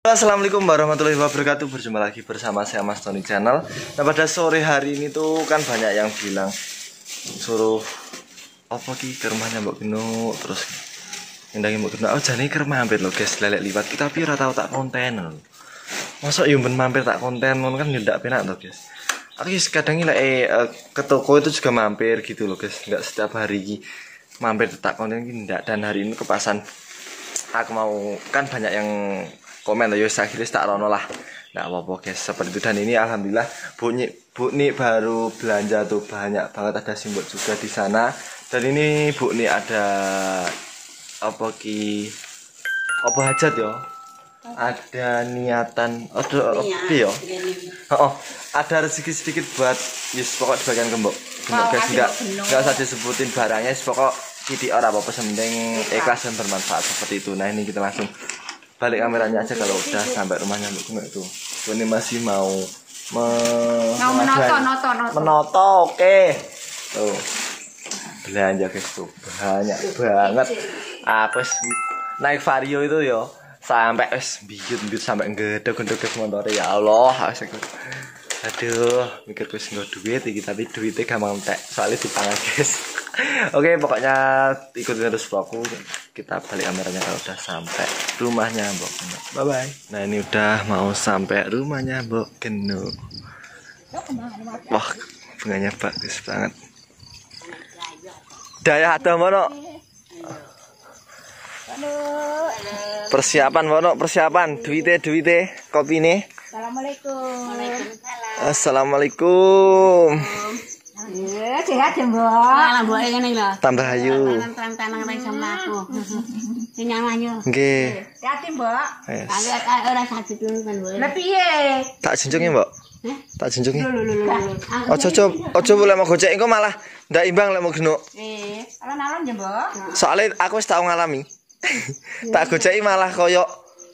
Assalamualaikum warahmatullahi wabarakatuh. Berjumpa lagi bersama saya Mas Tony Channel. Nah, pada sore hari ini tuh kan banyak yang bilang suruh apa ki ke rumahnya Mbak Gino, terus ngendangin Mbak Gino. Oh jane ke rumah mampir loh guys, lelek liwat kita tapi ora tau tak konten. Masa yo ben mampir tak konten kan yo ndak penak to guys. Aku kadang lek ke toko itu juga mampir gitu loh guys, nggak setiap hari mampir tak konten gitu ndak. Dan hari ini kepasan aku mau kan banyak yang komen loh, yos akhirnya tak rono lah. Nggak apa-apa guys, seperti itu. Dan ini alhamdulillah Bu Ni baru belanja tuh banyak banget, ada simbol juga di sana. Dan ini Bu Ni ada apa ki apa hajat yo? Ada niatan ya? Ada rezeki sedikit buat yes pokok dibagian ke Mbok. Guys enggak usah disebutin barangnya, pokok jadi orang apa-apa penting ikhlas dan bermanfaat seperti itu. Nah, ini kita langsung balik kameranya aja kalau udah sampai rumahnya Mbak Gino itu. Ini masih mau menoto, oke. Tuh. Belanja guys tuh banyak banget. Apa sih naik Vario itu yo sampai biyut sampai gedhe-gedhe guys montore ya Allah. Aduh, mikir wis nggo duit iki tapi duitnya gampang entek soalnya dipangan guys. Oke, pokoknya ikutin terus vlogku. Kita balik kameranya kalau udah sampai rumahnya Mbok Gino. Bye bye. Nah, ini udah mau sampai rumahnya Mbok Gino. Wah, bunganya bagus banget. Daya ada mono. Persiapan mono, persiapan. Duite, kopine. Assalamualaikum. Sehat ya, Mbok. Tambah ayu. Nggih. Sehat, Mbok. Ora sakit kan, Mbok. Lah piye? Tak junjungi, Mbok. Tak junjungi. Ojo boleh mau gocek engko malah ndak imbang lek mau Gino. Alon-alon ya, Mbok. Soalnya aku wis tau ngalami. Tak goceki malah koyok.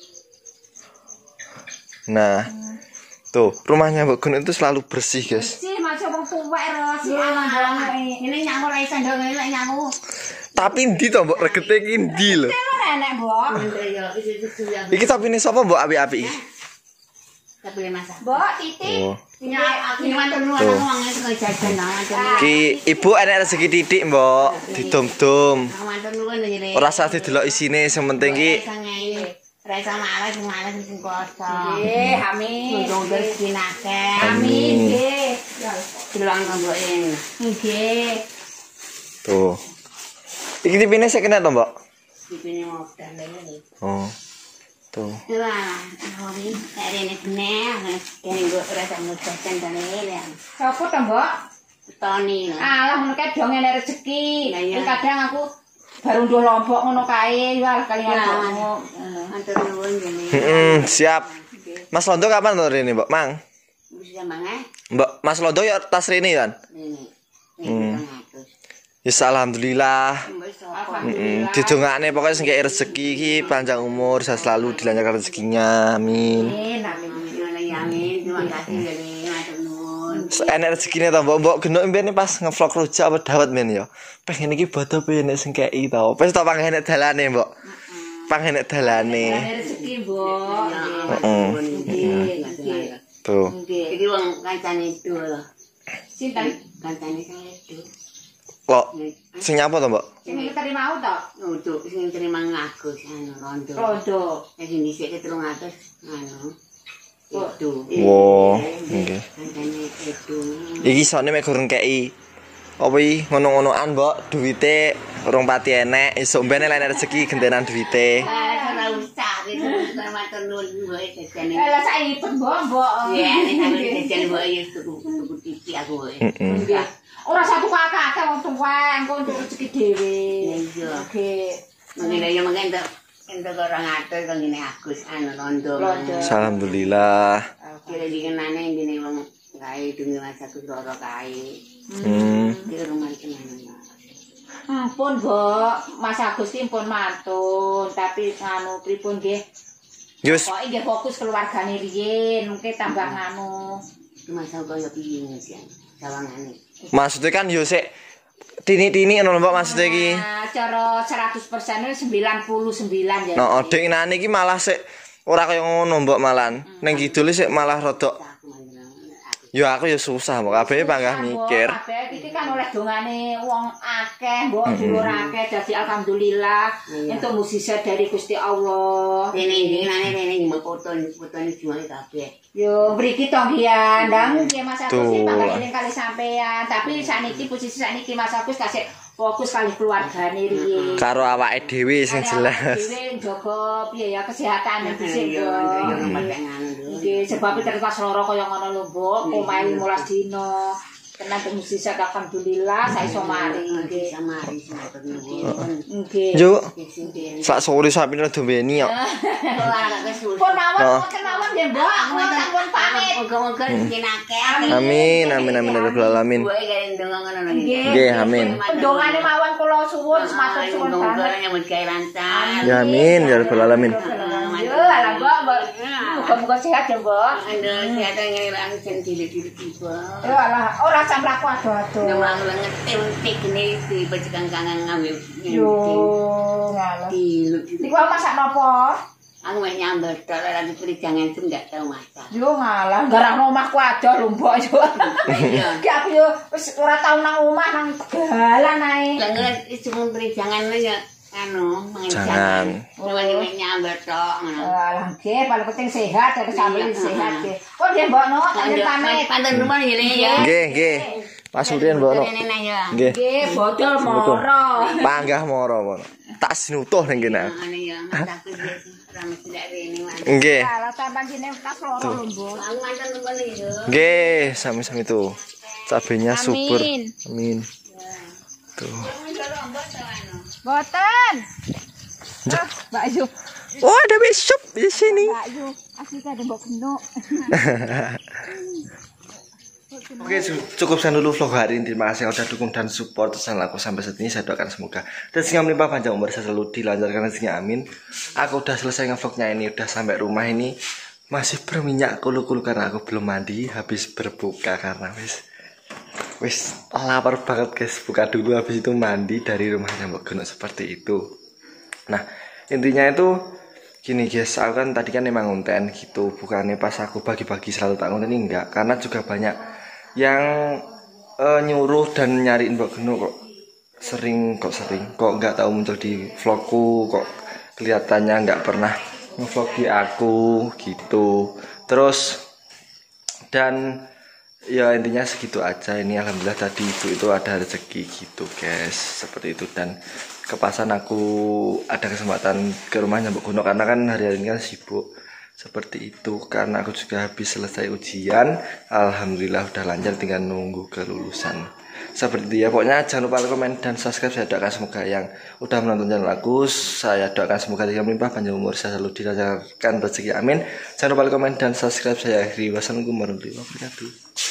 Nah, tuh rumahnya Mbak Gino itu selalu bersih guys. Sih masuk wong tuwek ros ini nyamuk ra iso ndok lek nyamuk. Tapi ndi to Mbok regete iki ndi lho. Enak, Mbok. Iki tapine sapa Mbok apik-apik iki? Tapi masak. Mbok titik. Ki ibu enek rezeki titik Mbok, didom-dom. Ora usah didelok isine, sing penting ki Rasa malas sing kosong. Nggih, amin. Mudah-mudahan rezeki akeh. Amin, nggih. Diluang kamboke. Nggih. tuh. Iki tipine sik kena to Mbok? Dipine mau dalane. Oh. Tuh. Wah, ini rene bener. Kene nggo rasa mudah cendane ya. Sopo to, Mbok? Toni. Alah ngono kae dong enek rezeki. Iya. Kadang aku baru nduh lombok ngono kae, ya kali ngono. Matur nuwun jene. Siap. Mas Londo kapan to rene, Mbok? Mang. Bisa mangan? Mbok, Mas Londo ya tas rene kan? Ini. Ya alhamdulillah. Alhamdulillah. Didongakne pokoknya sing kei rezeki iki panjang umur, sehat selalu dilancarkan rezekinya. Amin. Amin. Terima kasih jene. Matur nuwun. Enek rezekine to Mbok Gino mbene pas ngevlog rujak apa dawet men ya. Pengen iki bodo pengen sing kei to. Wis to pangen nek dalane Mbok. Pangen nek dalane. Rezeki, Mbok. Tuh. Iki wong kancane itu lho. Sinten? Kancane saya itu. Kok sing nyapa to Mbok? Sing terima mau to? Untuk sing terima ngagus anu rondo. Rondo. Sing dhisik 300 anu. Itu. Wo, nggih. Kancane itu. Iki sone mek goreng kei. Apa iki ngono-ngonoan Mbok, duwite urung pati enek, esuk mbene lek rezeki gentenan duwite. Ora usah itu matur nuwun mbok jane. Lah saipun, Mbok. Ya, nek jane mbok ya tuku titik aku. Nggih. Ora satu kakak wong tuwa, engko untuk rezeki dhewe. Iya. Nggih. Ngene ya mengko entuk 200 kok ngene Agus anu rondo. Alhamdulillah. Kira dikenane ngene wong kae dungi masaku loro kae. Iki rumah tenan. Ampun, Mbok. Mas Agus ki pun mantun, tapi anu pripun nggih? Yus. Kok nggih fokus keluargane riyin, mungkin tambah nganu. Masa kaya piye sih? Sawangane. Maksudnya kan yo sik tini-tini ngono Mbok maksudnya iki. Nah, cara 100% 99 ya. Nah, dek nane iki malah sik Ora kaya ngono mbok malan. Ning kidul sik malah rodok. Ya aku ya susah mbok kabeh panggah mikir. Kabeh iki kan oleh dongane wong akeh, mbok dulur akeh dadi alhamdulillah entuk mukjizat dari Gusti Allah. Rene nyumbang foto-foto jual kabeh. Yo mriki tong Hian, ndang nggih Mas Agus sih panggah eling kali sampean, tapi sakniki posisi sakniki Mas Agus kasih fokus kali keluargane riye. Karo awake dhewe sing jelas. Dhewe njogo piye ya kesehatan dhisik yo. Nggih, sebab terus pas loro kaya ngono lho, Mbok. Omahe 15 dina. Tenan mukjizat alhamdulillah saya iso mari nggih. Nggih. Yo. Sak sore sampe rada mbeni kok. Pun mawon nggih, Mbok. Sampun pamit. Moga-moga rezeki akeh. Amin amin amin ya rabbal alamin. Nggih, amin. Pendongane mawon kula suwun matur suwun banget. Nyambut gawe lancar. Ya amin ya rabbal alamin. Yo, ala Mbok. Muga-muga sehat ya, Mbok. Sehat ngilang jen cilik-cilik tiba. Yo, ala ora sam laku ado-ado. Nyuwang ngetik gini di pejegang-kangan ngambil. Yo, ngalah. Niku masak napa? Aku wis nyambel tok ora dipilih jangan itu enggak tahu masak. Yo ngalah, garang omahku adoh lho Mbok yo. Ki aku yo wis ora tau nang omah nang Tegalan ae. Lah nggak cuma beri jangan ya anu Jangan. Wis nyambel tok ngono. Alah nggih, paling penting sehat ya sampeyan sehat nggih. Kok nggih Mbok no, sampeyan pamit. Panten rumah ya. Nggih nggih. Pak Suryan mbokno. Nggih. Nggih, bodol moro. Panggah moro ngono. Tak sinutuh ning kene. Anu ya, takut ya. Ora mesti dak rene wae. Nggih. Kalau sampeyan sini tas loro lho Mbok. Aku mantan rumah ya. Nggih, sami-sami tuh. Cabenya super. Amin. Tuh. Boten. Mbak Ayu. Oh, ada besok di sini. Mbak Ayu, asli ada Mbok Beno. Oke, cukup sekian dulu vlog hari ini. Terima kasih yang sudah dukung dan support channel aku sampai saat ini. Saya doakan semoga rezekinya melimpah, panjang umur, saya selalu dilancarkan rezekinya, amin. Aku udah selesai ngevlognya ini, udah sampai rumah ini masih berminyak kulu-kulu karena aku belum mandi, habis berbuka karena wis lapar banget guys. Buka dulu habis itu mandi dari rumahnya Mbak Gunung seperti itu. Nah, intinya itu gini guys, aku kan tadi kan emang ngonten gitu, bukannya pas aku bagi-bagi selalu tak ngonten, enggak, karena juga banyak yang nyuruh dan nyariin Mbak Genu kok sering nggak tahu muncul di vlogku, kok kelihatannya nggak pernah ngevlog di aku gitu. Terus dan ya intinya segitu aja. Ini alhamdulillah tadi itu ada rezeki gitu guys, seperti itu. Dan kepasan aku ada kesempatan ke rumahnya Mbak Gunu karena kan hari-hari ini kan sibuk seperti itu, karena aku juga habis selesai ujian, alhamdulillah udah lancar, tinggal nunggu kelulusan seperti itu ya. Pokoknya jangan lupa like, komen, dan subscribe. Saya doakan semoga yang udah menonton channel aku, saya doakan semoga dia melimpah, panjang umur, saya selalu dilancarkan rezeki, amin. Jangan lupa like, komen, dan subscribe. Saya akhiri, wassalamualaikum warahmatullahi wabarakatuh.